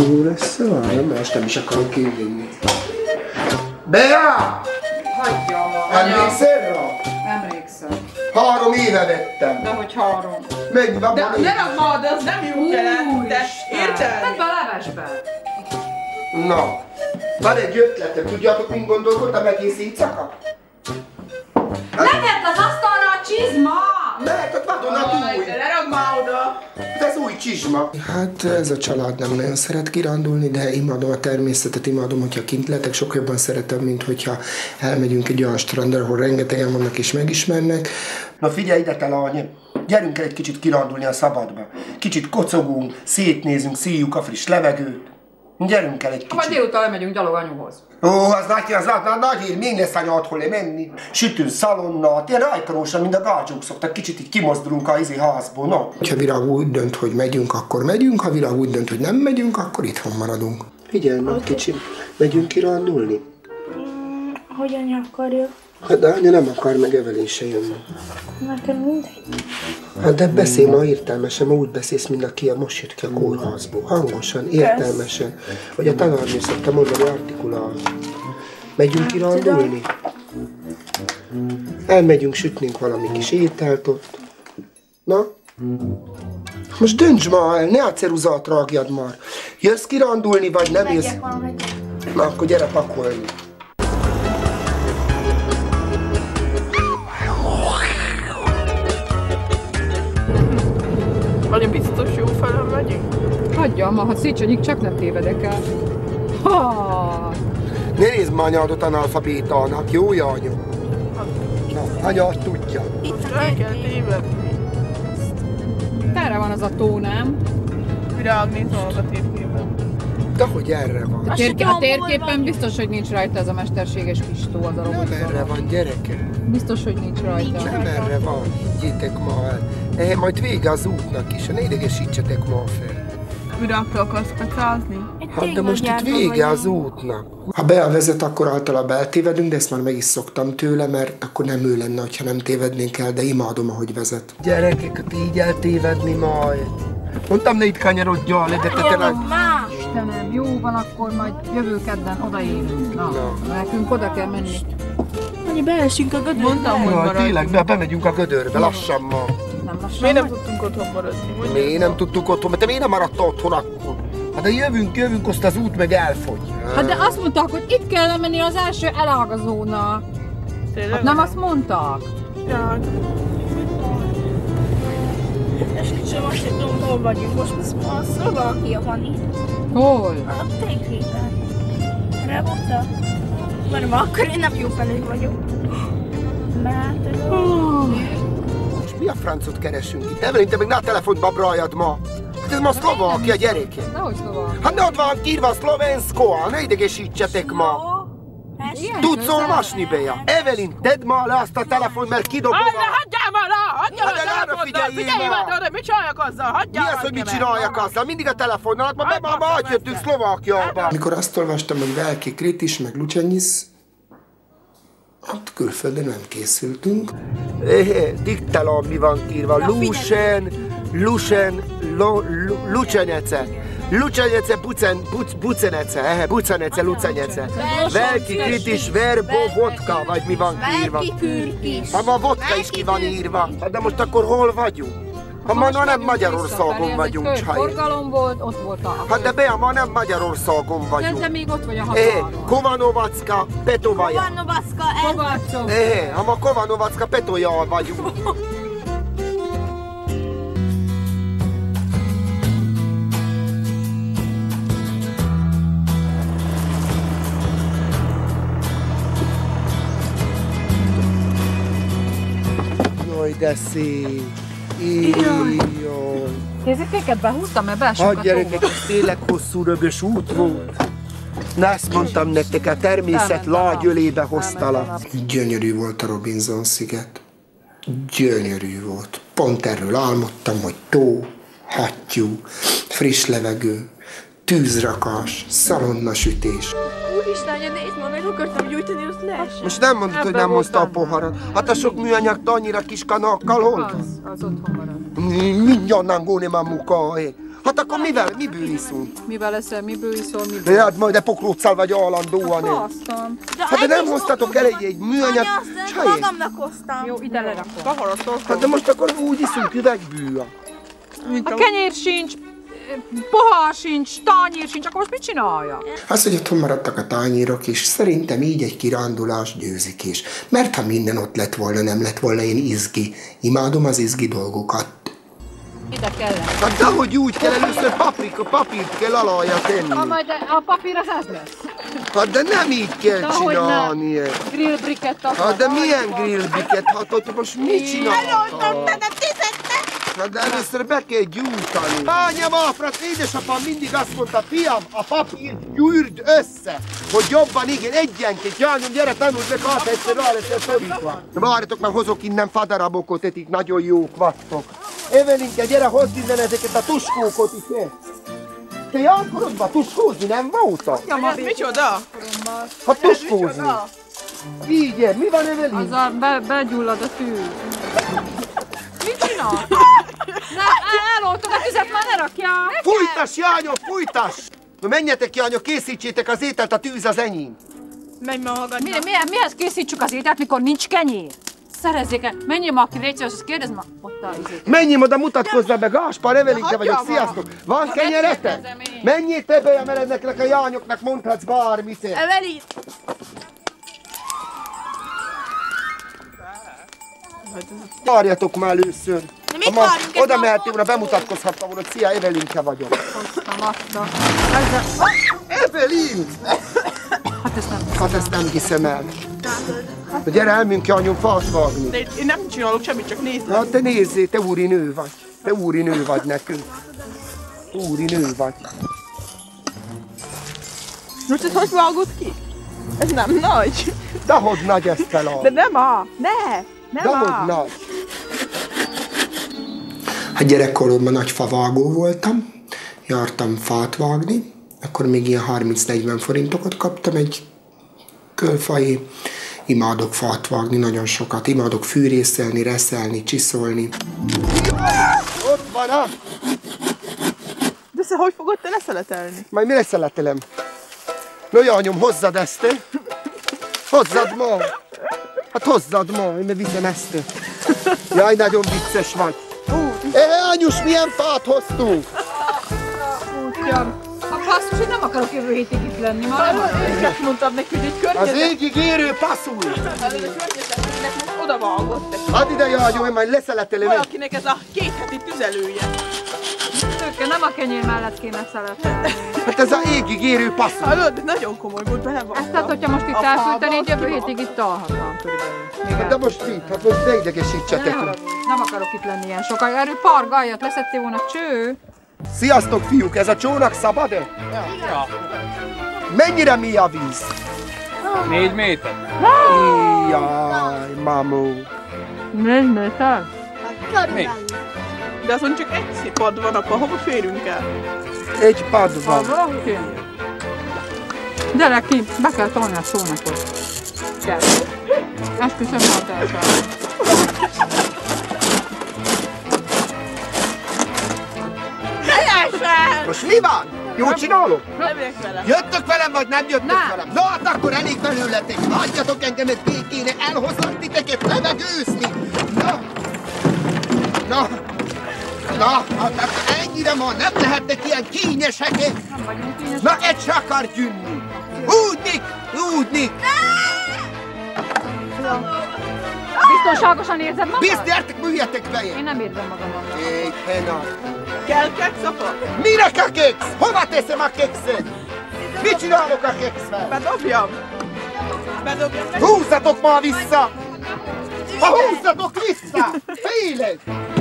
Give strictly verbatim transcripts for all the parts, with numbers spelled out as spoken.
Jó lesz a vállom, most nem is akarok kivinni. Bea! Hagyja ma. Emlékszel rá? Emlékszem. Három éve vettem. De hogy három. Menj, De ne rakd ma, de az nem jó jelent, de érted? Tedd be a levesbe. Na, van egy ötletem. Tudjátok, mint gondolkodtam egész éjszaka? Letett az asztalra a csizma! Mert ott vadonatúj. De ne rakd már oda. Ez új csizma. Hát ez a család nem nagyon szeret kirándulni, de imádom a természetet, imádom, hogyha kint lehetek, sokkal jobban szeretem, mint hogyha elmegyünk egy olyan strandra, ahol rengetegen vannak és megismernek. Na figyelj ide, te lány! Gyerünk el egy kicsit kirándulni a szabadba. Kicsit kocogunk, szétnézünk, szíjuk a friss levegőt. Gyerünk el egy kicsit. Majd délután elmegyünk gyalog anyuhoz. Ó, az nagy, az nagy, nagy hír, még lesz anyát hol menni. Sütünk szalonnat, ilyen rajkarósan, mint a gácsók szoktak, kicsit így kimozdulunk a izi házból, no? Ha Virág úgy dönt, hogy megyünk, akkor megyünk, ha Virág úgy dönt, hogy nem megyünk, akkor itthon maradunk. Figyelj, nagy kicsi, megyünk kirándulni? Mm, hogy anya akarja? Hát de anya nem akar, meg Evelyn se jönni. Nekem mindegy. Hát de beszélj ma értelmesen, ma úgy beszélsz, mint aki most jött ki a kórházból. Hangosan, értelmesen. Hogy a tanárnő szokta mondani, artikulál. Megyünk kirándulni? Elmegyünk, sütnünk valami kis ételt ott. Na? Most dönts ma el, ne a ceruzát rágjad már. Jössz kirándulni, vagy nem jössz? Megyek, ma megyek. Na, akkor gyere pakolni. Vagy biztos jó felem megyünk? Hagyja ma, ha Széchenyi csak nem tévedek el. Ha. Ne nézd már anyádat analfabétának, jó anyu? Na, anya tudja. Most el kell tévedni. Erre van az a tó, nem? Virág nézd meg a térképen. De hogy erre van? A, térké, a térképen biztos, hogy nincs rajta ez a mesterséges kis tó, az a Nem robot. erre van, gyereke. Biztos, hogy nincs rajta. Nem erre van, higgyétek ma el. Eh, majd vége az útnak is, ne idegesítsetek ma fel. Virágtól akarsz pecázni? Hát de most itt vége az útnak. Ha Bea vezet, akkor általában eltévedünk, de ezt már meg is szoktam tőle, mert akkor nem ő lenne, ha nem tévednénk el, de imádom, ahogy vezet. Gyerekek, így eltévedni majd. Mondtam, ne itt kanyarodjál le, de te tényleg... Istenem, jó van, akkor majd jövő kedden odaérünk. Na, Na. nekünk oda kell menni. Annyi beesünk a gödörbe. Mondtam, hogy Jaj, maradjunk. tényleg, be, bemegyünk a gödörbe, lassan ma. Nem lassan. Miért nem tudtunk otthon maradni? Mondjuk Miért nem ma. tudtuk otthon, mert te miért nem maradtál otthon akkor? Hát de jövünk, jövünk, azt az út meg elfogy. Hát de azt mondták, hogy itt kell menni az első elágazónak. Tényleg? Hát nem azt mondták. Ja. Esküszöm, azt sem tudom, hol vagyunk. Most a Szlovákia van itt. Hol? A térképen. Rebota. Mondom, akkor én nem jó felé vagyok. Mert... Most mi a francot keresünk itt? Evelyn, te még ne a telefont babráljad ma. Hát ez ma Szlovákia, gyerekek. Nehogy Szlovák. Hát ne ott van írva szlovenszkoa, ne idegesítsetek ma. Ilyen Tudsz közel. olvasni, Bea? Evelyn, tedd ma le azt a telefont, mert kidobom Anna, a... hagyjál már rá! Hagyjál Hát már de rá! arra figyeljél Figyeljél már! már arra, mit csináljak azzal? Mi Hagyjál az, már hogy mit engem csináljak el. azzal? Mindig a telefonnal, hát ma be, ma, ma Hát, átjöttünk hát, Szlovákiába. Amikor azt olvastam, hogy Velki Kritis, meg Lucsenyisz, hát külföldön nem készültünk. Eh, diktelom, mi van írva. Lusen, Lusen, Lucsenece. Lucsenece, Bucen, Bucenece, eh, Bucenece, Lucsenece. Velki Kritis, Verbo, Vodka, vagy mi van írva. Velki Kürkis. Ha ma vodka is ki van írva. Hát de most akkor hol vagyunk? Ha ma Most nem megyünk Magyarországon visszafelé, vagyunk, ez egy csaj. forgalom volt, ott volt a... Hát de Bea, ma nem Magyarországon De te vagyunk. még ott vagy a Eh, határon. Kovanovacka, Petovaja. Kovanovaszka, ez... Kovácsov. Eh, ha ma Kovanovacka, Petoja vagyunk. Jaj, de szép. Jaj. Kézikeket behúztam, mert beesünk Hát a gyerekek, tóba. ez tényleg hosszú rögös út volt. Na ezt mondtam nektek, a természet Elmentem lágy a- ölébe hoztalak. elmentem Gyönyörű volt a Robinson sziget. Gyönyörű volt. Pont erről álmodtam, hogy tó, hattyú, friss levegő, tűzrakás, szalonnasütés. Úristen, anya, nézd már, meg akartam gyújtani, azt leesett. Most nem mondod, hogy Ebben nem volt hozta a benne. poharat. Hát a sok műanyag annyira kis kanákkal hol? Az, az otthon marad. Mindjárt nem góni mamuka, eh. Hát akkor mivel, miből iszunk? Mivel eszel, miből iszol, miből? De hát majd de poklóccal vagy állandóan. Hasztam. Hát de nem hoztatok el egy, egy műanyag csajét? Magamnak hoztam. Jó, ide lerakom. Hát de most akkor úgy iszunk üvegből. A kenyér sincs, pohár sincs, tányér sincs, akkor most mit csinálja? Az, hogy otthon maradtak a tányérok, és szerintem így egy kirándulás győzik is. Mert ha minden ott lett volna, nem lett volna én izgi. Imádom az izgi dolgokat. Ide kellene. Hát de hogy úgy kell, először paprika, papírt kell alajja tenni. Ha majd a papír az ez lesz. Hát de nem így kell Dehogy csinálni. nem. Grillbriket akar. Hát de milyen grillbriket? Hát ott most mit csináltak? Eloltottam a tizettet. Hát de először be kell gyújtani. Anyám, aprat, édesapám mindig azt mondta, fiam, a papírt gyűrd össze, hogy jobban igen, egyenként. Jányom, gyere, tanuld meg, hát egyszer rá leszel szorítva. Várjatok, már hozok innen fadarabokot, etik nagyon jók vagytok. Evelinke, gyere, hozd innen ezeket a tuskókot is. Te járkorodban tuskózni nem voltak? Ja, ma micsoda? Ha tuskózni. Így, mi van, Evelin? Azzal be, begyullad a tűz. Mit csinál? Ne, eloltod a tüzet, már ne rakjál! Fújtas, jányok, fújtas! Na menjetek, jányok, készítsétek az ételt, a tűz az enyém. Menj ma magadnak. Mi, milyen, mihez készítsük az ételt, mikor nincs kenyér? Szerezzék el, menjél ma, aki légy szíves, azt kérdezd ma, ott a izét. Menjél oda, mutatkozzál be, Gáspár, Evelinke vagyok, hagyja sziasztok! Van kenyeretek? Menjél te be, mert ezeknek a jányoknak mondhatsz bármit. Evelin. Várjatok már először. De mit Ha ma várjunk, ez oda ma mehettél volna, pont bemutatkozhattam volna, hogy szia, Evelinke vagyok. Hoztam azt a... Evelin! Hát ezt nem... Hát ezt nem hiszem el. Na gyere, elmünk ki anyum fát vágni. De én nem csinálok semmit, csak nézd. Hát te nézzél, te úri nő vagy. Te úri nő vagy nekünk. Úri nő vagy. Most ezt hogy vágod ki? Ez nem nagy. Dehogy nagy ezt De feláll. nem a. Ne. Nem Dehogy a. nagy. Hát gyerekkoromban nagy favágó voltam. Jártam fát vágni. Akkor még ilyen harminc-negyven forintokat kaptam egy kölfai. Imádok fát vágni, nagyon sokat. Imádok fűrészelni, reszelni, csiszolni. Ott van a... De te hogy fogod te leszeletelni? Majd mi leszeletelem? No, jányom, hozzad ezt, te. Hozzad ma. Hát hozzad ma, én viszem ezt. Jaj, nagyon vicces vagy. Hé, anyus, milyen fát hoztunk? Ugyan. A basszus, hogy nem akarok jövő hétig itt lenni, már nem akarok. Én azt mondtam neki, hogy egy Az környezet. égig érő passzul. Környezetnek most oda vágott. Add ide, jányom, én majd leszeletelem. Valakinek ez a két heti tüzelője. Tőke, nem a kenyér mellett kéne szeletelni. Hát ez a égig érő passzul. Hallod, de nagyon komoly volt, belevágtam. Ezt tehát, hogyha most itt elfűtenéd, jövő hétig itt alhatnám körülbelül. Még Hát de most itt, hát most ne idegesítsetek. Nem, nem akarok itt lenni ilyen sokáig. Erről pargaljat, leszettél volna cső. Sziasztok, fiúk, ez a csónak szabad-e? Ja. Mennyire mély a víz? Négy méter. Jaj, mamó. Négy méter? Körülbelül. De azon csak egy szép pad van, apa, hova férünk el? Egy pad van. Valaki? Gyere ki, be kell tolni a szónakot. Kell. Esküszöm hatásra. Teljesen! Most mi van? Jól csinálok? Nem érek vele. Jöttök velem, vagy nem jöttök Nem. velem? Na, hát akkor elég belőletek. Hagyjatok engemet békéne, elhozlak titeket levegőzni. Na, na, na, hát akkor ennyire ma nem lehetnek ilyen kényesek. Nem vagyunk kényes. Na, egy se akar gyűnni. Údnik, údnik. Biztonságosan érzed magad? Bizt, gyertek, műjetek be. Én nem érzem magam. Éj, hena. Kell keksz, apa? Minek a keksz? Hova teszem a kekszet? Mit csinálok a kekszvel? Bedobjam. Bedobjam neki. Húzzatok ma vissza! Ha húzzatok vissza! Félek!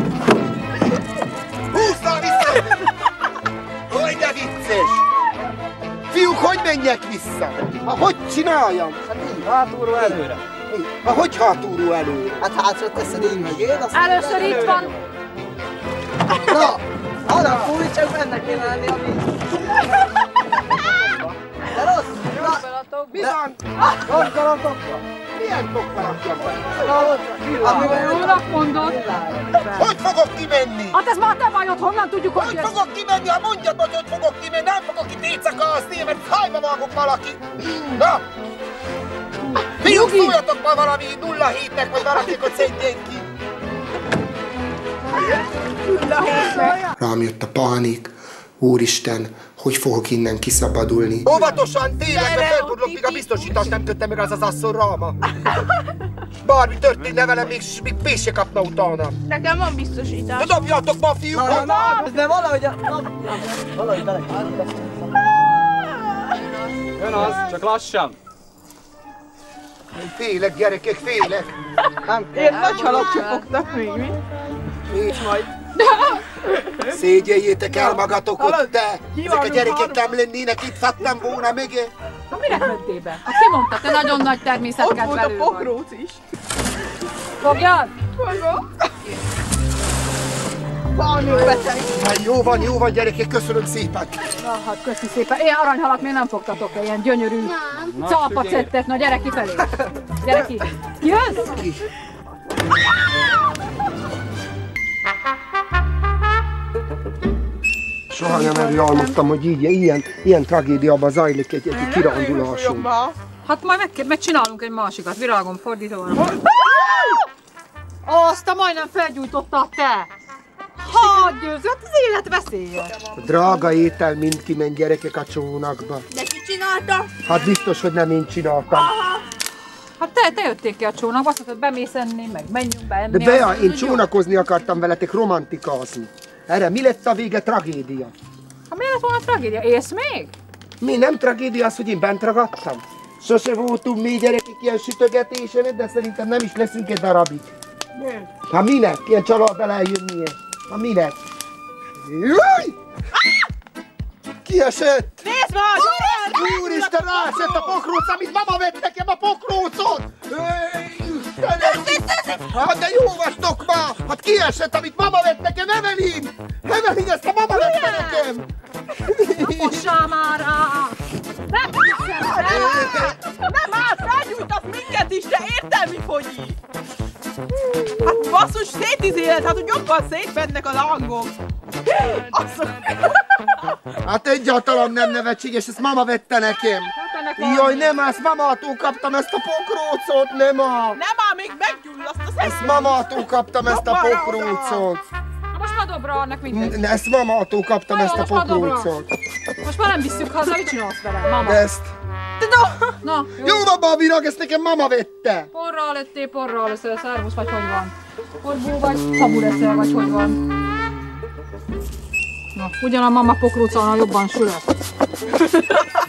Húzzal vissza! Hogy de vicces! Fiúk, hogy menjek vissza? Ha hogy csináljam? Hát így, hátulról előre. Ha hogy hátulról előre? Hát hátra teszed így mögé, aztán Először itt van. Na, arra fúj, csak benne kéne lenni a víz. De rossz! Na, Mi van? rossz galambokra. Mi milyen pokvalak van? Jónak mondod. Hogy fogok kimenni? Hát ez már te bajod, honnan tudjuk, hogy Hogy jössz? fogok kimenni? Ha mondjad, hogy hogy fogok kimenni, nem fogok itt éjszakászni, mert szájba vágok valaki. Na! Fiúk, szóljatok ma valami nulla hétnek, vagy valakinek, hogy szedjék ki. Rám jött a pánik. Úristen, hogy fogok innen kiszabadulni? Óvatosan, tényleg, mert felgondolok, míg a biztosítást nem kötte meg az az asszony ráma. Bármi történne velem, még, még pénzt se kapna utána. Nekem van biztosítás. De dobjatok ma, fiúk! Na, na, de valahogy a... Na, valahogy bele kell. Jön az, csak lassan. Félek, gyerekek, félek! Nem, Ilyen nagy halak csapognak még, mi? Nincs majd. Szégyeljétek el magatok, te! Ezek a gyerekek nem lennének, itt szedtem volna még. Na mire mentél be? Hát ki mondta, te nagyon nagy természetkedvelő vagy. Ott volt a pokróc is. Fogjad! Fogom. Valami beteg. Hát jó van, jó van, gyerekek, köszönöm szépen! Na hát köszi szépen. Ilyen aranyhalat még nem fogtatok el, ilyen gyönyörű calpacettet. Na gyere ki felé. Gyere ki. Jössz? Ki? Soha nem elálmodtam, hogy így, ilyen, ilyen tragédiában zajlik egy, egy kirándulásunk. Hát majd meg, megcsinálunk egy másikat. Virágom, fordítóan. Azt a majdnem felgyújtottad te! Hadd győzz, hát az élet veszélye. A drága étel mind kiment, gyerekek, a csónakba. De ki csinálta? Hát biztos, hogy nem én csináltam. Hát te, te jöttél ki a csónakba, azt mondtad, bemész enni, meg menjünk be enni. De Bea, én csónakozni akartam veletek, romantikázni. Erre mi lett a vége? Tragédia. Ha miért lett volna a tragédia? Élsz még? Mi nem tragédia az, hogy én bent ragadtam? Sose voltunk mi gyerekek ilyen sütögetésen, de szerintem nem is leszünk egy darabig. Ha minek? Ilyen családdal eljönnie? Ha minek? Jaj! Kiesett! Nézd már! Úristen, ráesett a pokróc, amit mama vett nekem a pokrócot! Hát de jó vagytok ma! Hát kiesett, amit mama vett nekem, Evelyn! Evelyn, ezt a mama vette nekem! Mossál már rá! Nem hiszem el! Nem áll, felgyújtasz minket is, de értelmi fogyi! Hát basszus, szétizéled, hát hogy jobban szétmennek a lángok! Azok... Hát egyáltalán nem nevetséges, ezt mama vette nekem! Jaj, nem, ezt mamától kaptam ezt a pokrócot, nem a... Nem áll, még meggyullaszt a Ezt mamától kaptam ezt a pokrócot! Most már dobra annak mindegy. Ezt mamától kaptam ezt a pokrócot! Most már nem visszük haza, mit csinálsz vele, mama? Ezt... Na, jó. Jó van, Babinak, ezt nekem mama vette! Porral lettél, porral leszel, szervusz vagy hogy van? Korbó vagy, szabú leszel vagy hogy van? Na, ugyan a mama pokrócánál jobban sülött.